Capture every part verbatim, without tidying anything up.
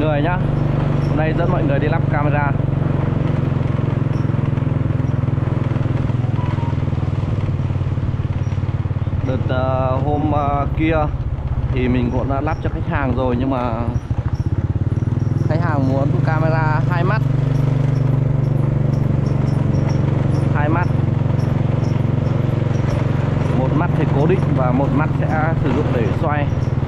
người nhá. Hôm nay dẫn mọi người đi lắp camera. Đợt uh, hôm uh, kia thì mình cũng đã lắp cho khách hàng rồi, nhưng mà khách hàng muốn camera hai mắt. Hai mắt. Một mắt thì cố định và một mắt sẽ sử dụng để xoay.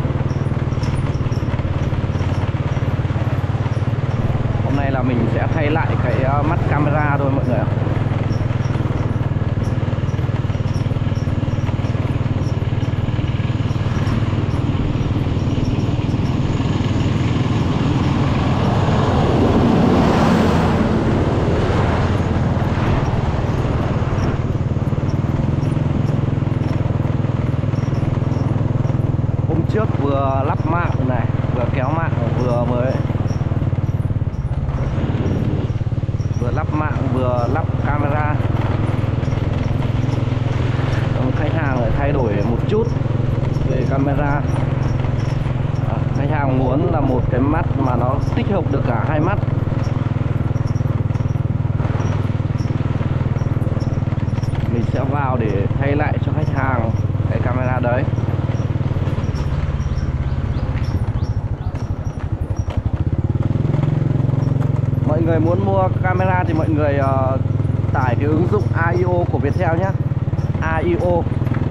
Hôm nay là mình sẽ thay lại cái mắt camera thôi mọi người ạ. Trước vừa lắp mạng này, vừa kéo mạng, vừa mới vừa lắp mạng vừa lắp camera. Còn khách hàng lại thay đổi một chút về camera. À, khách hàng muốn là một cái mắt mà nó tích hợp được cả hai mắt. Mình sẽ vào để thay lại cho khách hàng cái camera đấy. Mọi người muốn mua camera thì mọi người uh, tải cái ứng dụng a i o của Viettel nhé. a i o.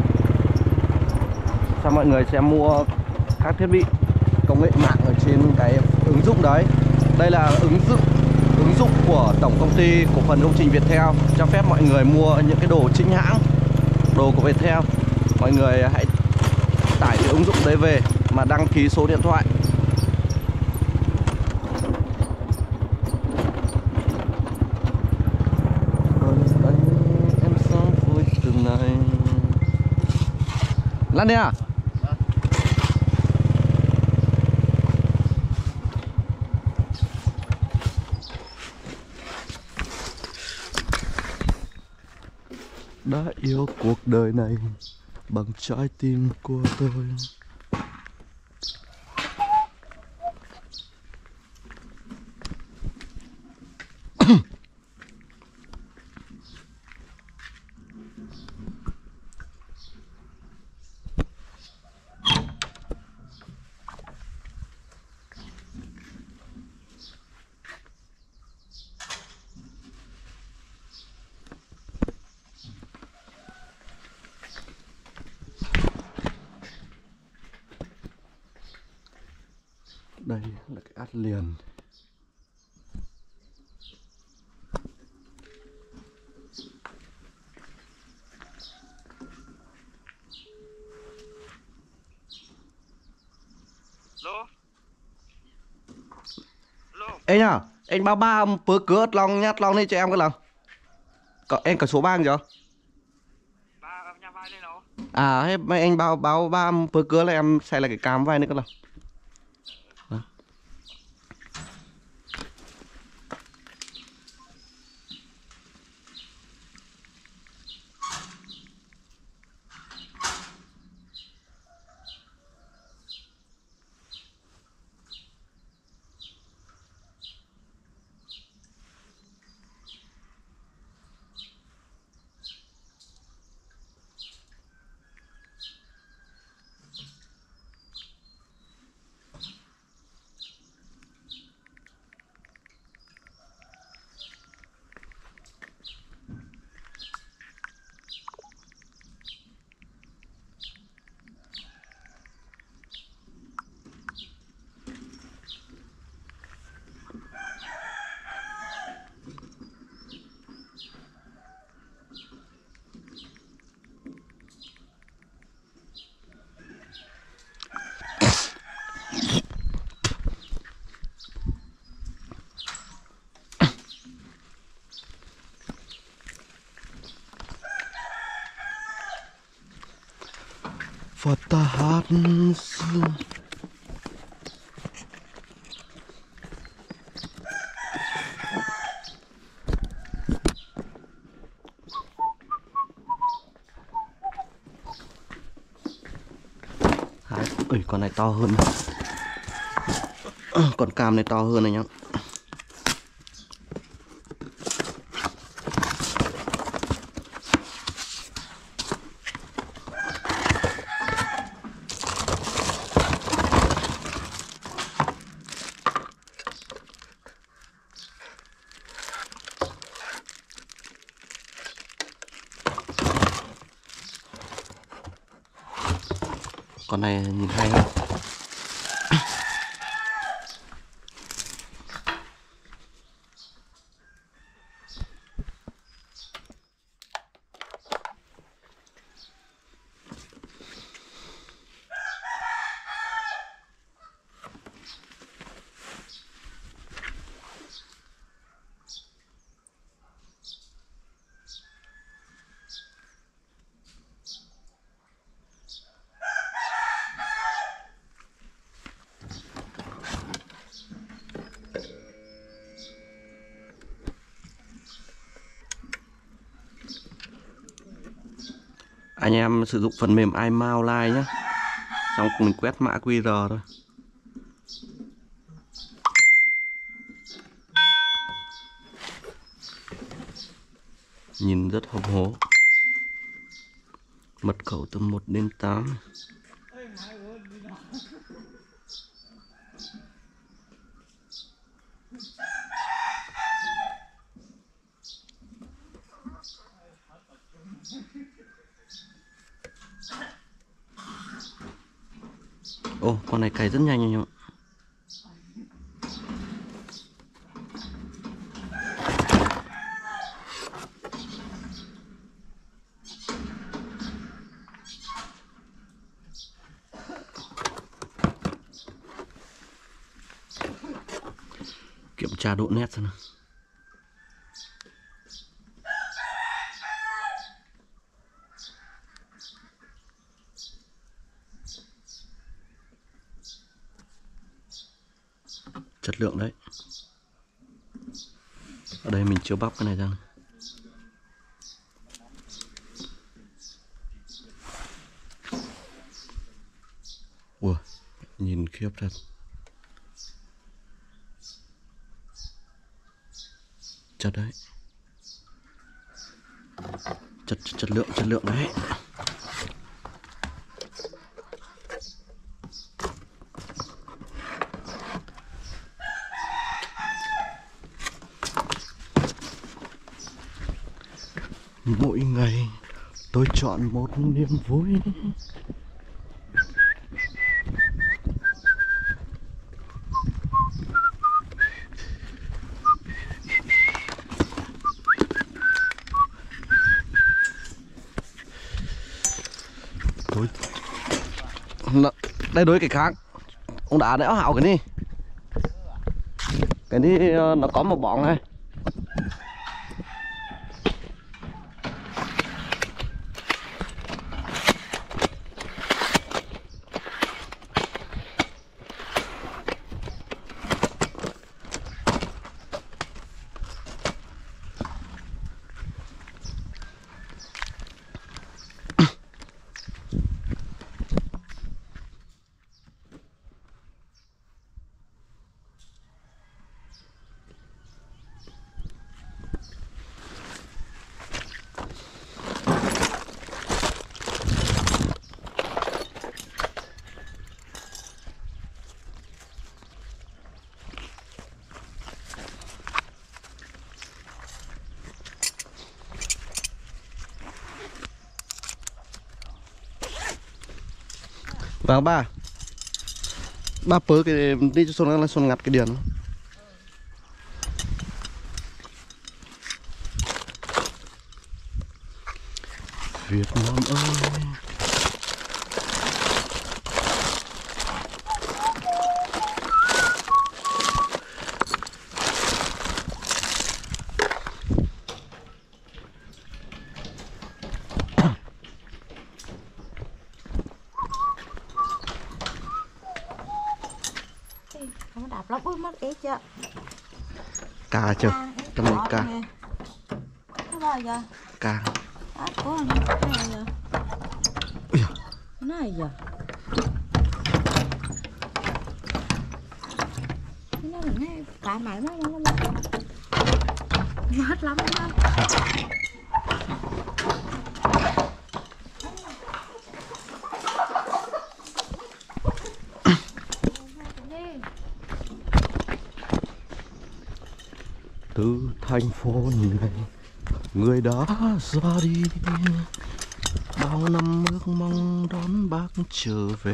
Sau mọi người sẽ mua các thiết bị công nghệ mạng ở trên cái ứng dụng đấy. Đây là ứng dụng ứng dụng của tổng công ty cổ phần công trình Viettel, cho phép mọi người mua những cái đồ chính hãng, đồ của Viettel. Mọi người hãy tải cái ứng dụng đấy về mà đăng ký số điện thoại. Lan đi à? Đã yêu cuộc đời này bằng trái tim của tôi. Đây là cái át liền. Lô. Lô. Ê nhá, anh báo ba bữa cửa lòng nhát lòng đi cho em cái lần. Có em cả số ba chưa? Ba nhà vai đây đâu? À hết mấy anh báo báo ba bữa cửa là em xài lại cái cam vai nữa cái lần. Fatahat Ui, con này to hơn. Con cam này to hơn này nhá. Con này nhìn hay hơn. Anh em sử dụng phần mềm iMount Live nhé. Xong mình quét mã quy rờ thôi. Nhìn rất hồng hố. Mật khẩu từ một đến tám. Ồ, con này cày rất nhanh anh em ạ. Kiểm tra độ nét xem nào. Chất lượng đấy. Ở đây mình chưa bóc cái này ra. Ủa, nhìn khiếp thật. Chất đấy. Chất, chất, chất lượng, chất lượng đấy. Mỗi ngày tôi chọn một niềm vui. Tôi... Đây đối cái khác. Ông đã đéo hảo cái đi. Cái đi nó có một bọn này. Vâng ba. Ba pớ cái đi cho xuân xuân ngặt cái điền. Việt Nam ơi. Không đạp lóc bước mất ít chưa? Cà chưa? Trong này cà. Nó bao giờ? Cà. Đó, có cái này giờ. Cái này giờ. bạn mày nó nó mệt lắm đó. Từ thành phố này người đã ra đi, bao năm ước mong đón bác trở về.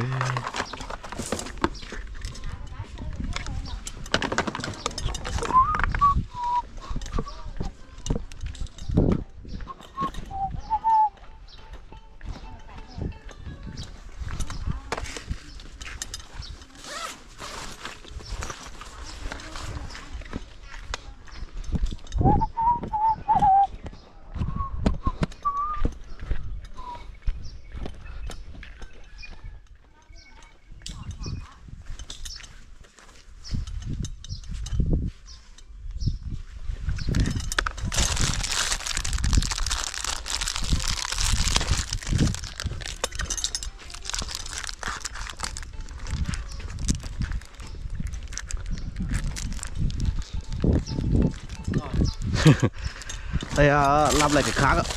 Đây à, làm lại cái khác ạ.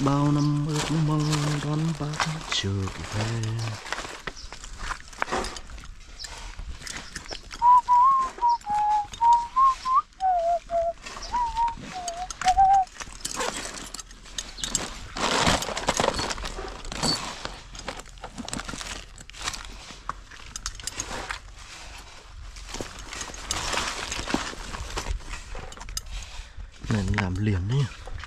bao năm ước mong đón bác trở về. Này làm liền đấy.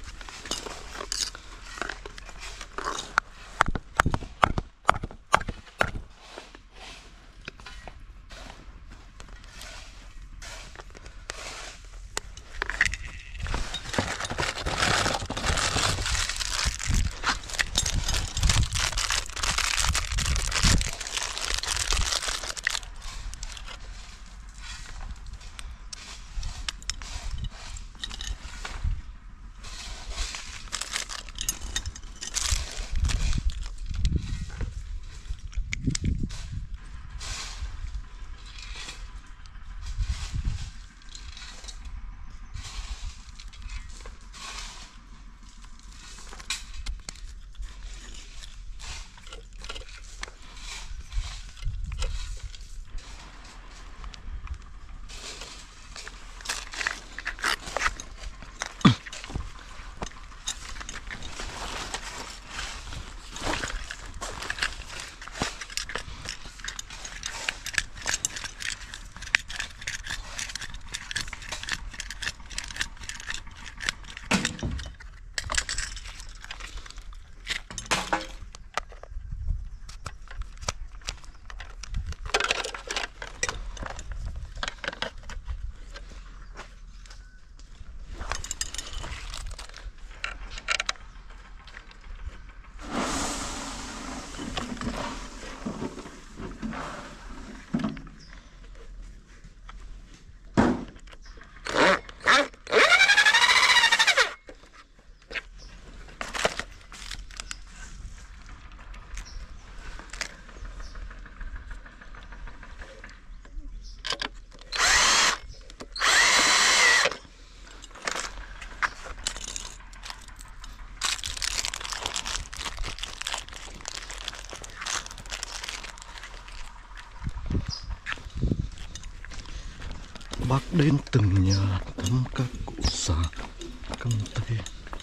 Bác đến từng nhà thăm các cụ già cầm tay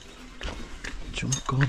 chúng con.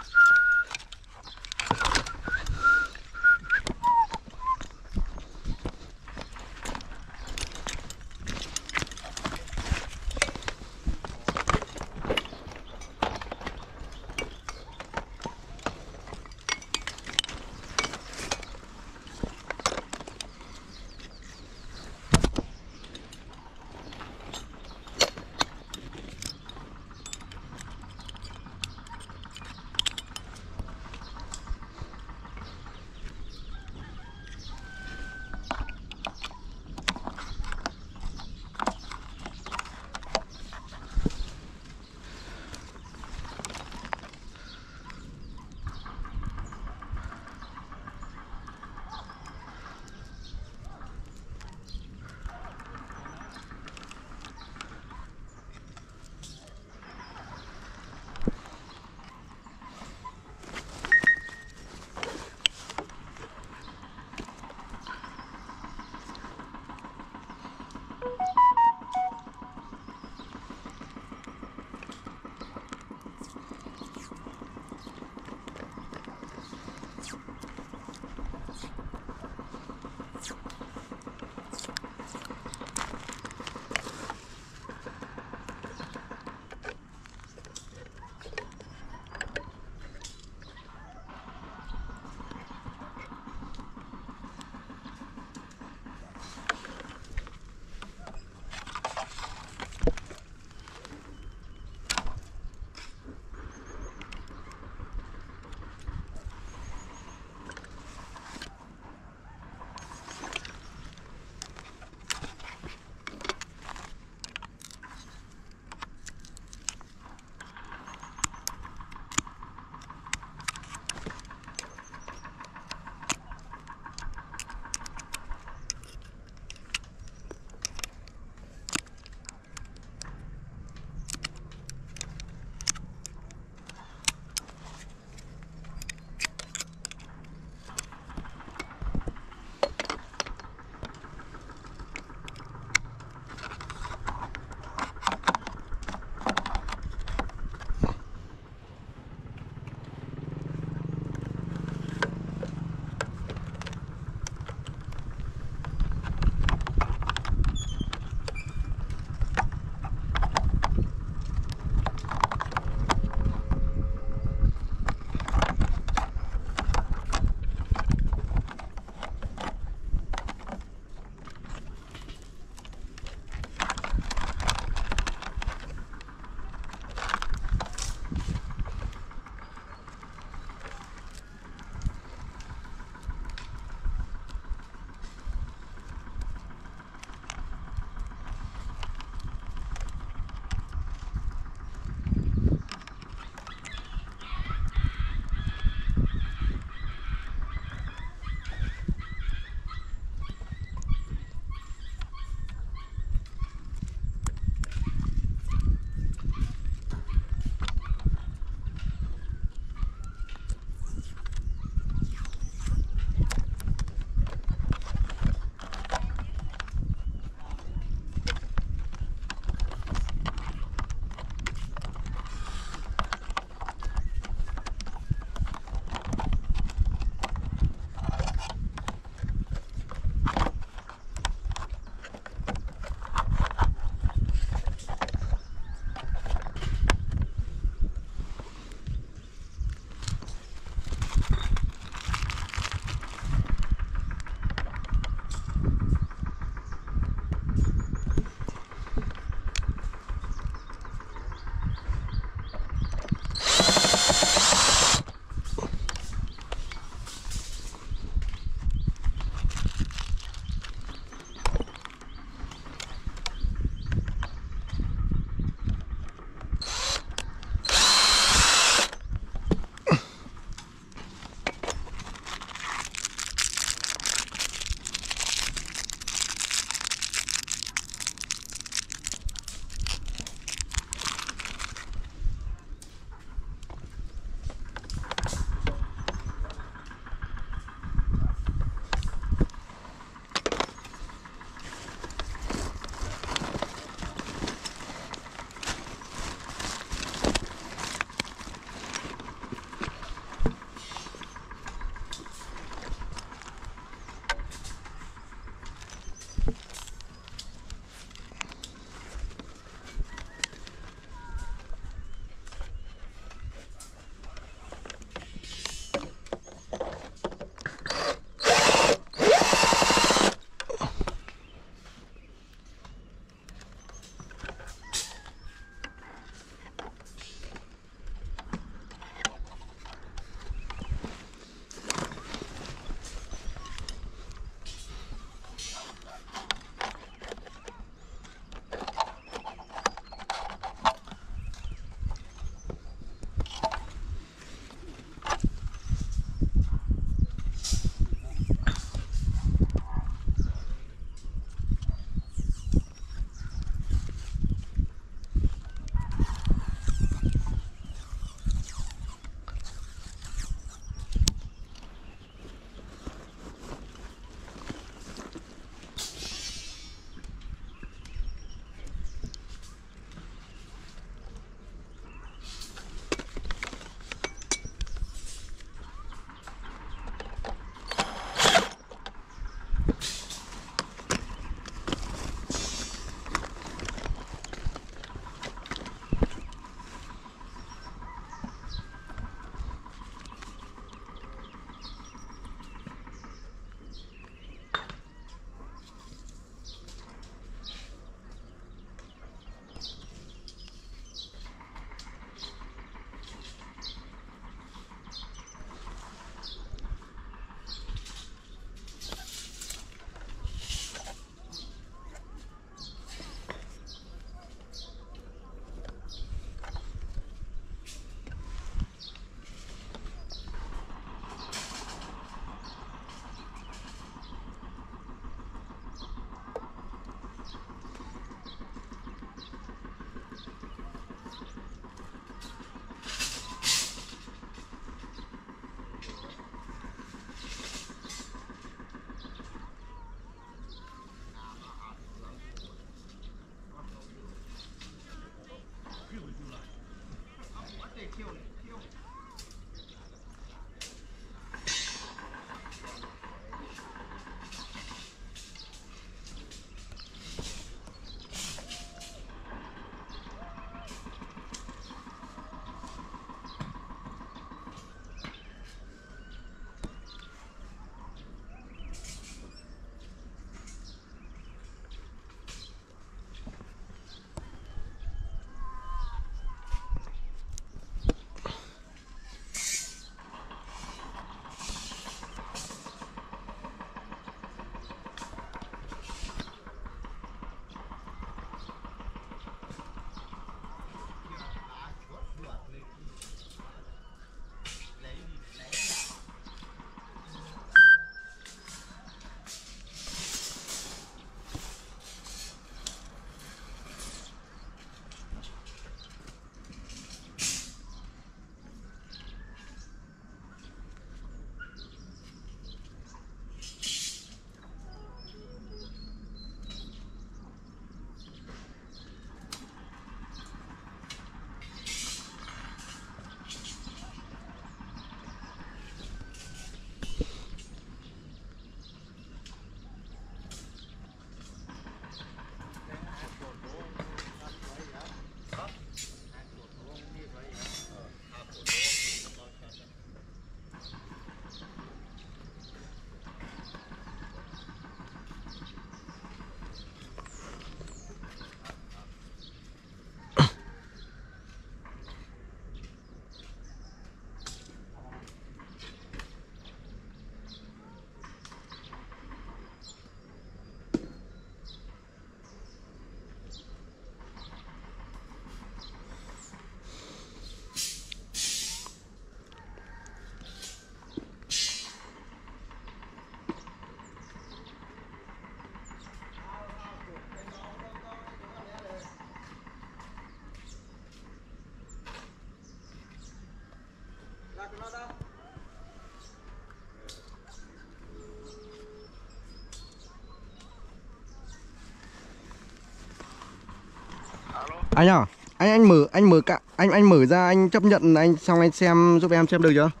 Anh à, anh anh mở anh mở cả anh anh mở ra anh chấp nhận anh xong anh xem giúp em xem được chưa?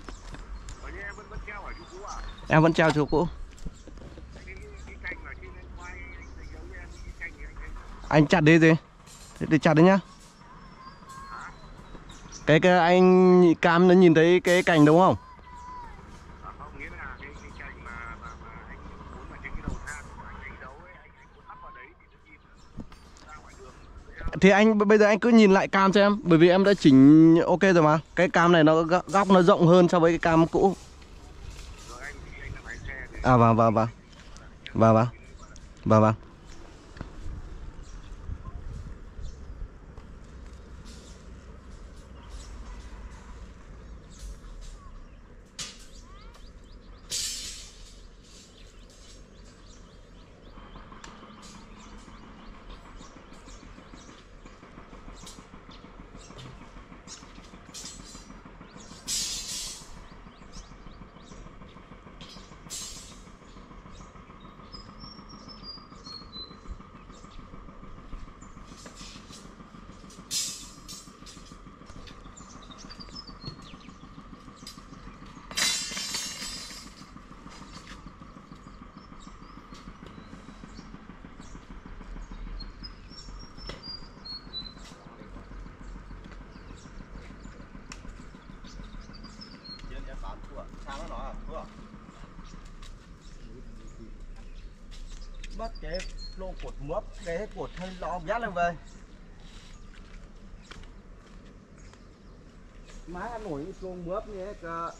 Em vẫn treo chỗ cũ. Anh chặt đi gì? Để chặt đấy nhá. Cái cái anh cam nó nhìn thấy cái cành đúng không? Thì anh bây giờ anh cứ nhìn lại cam cho em, bởi vì em đã chỉnh ok rồi mà. Cái cam này nó góc nó rộng hơn so với cái cam cũ. À vâng vâng vâng. Vâng vâng. Vâng vâng. Mất cái lô cột mướp, cái cột thân lò nhát lên về. Má ăn nổi lô mướp như thế cơ.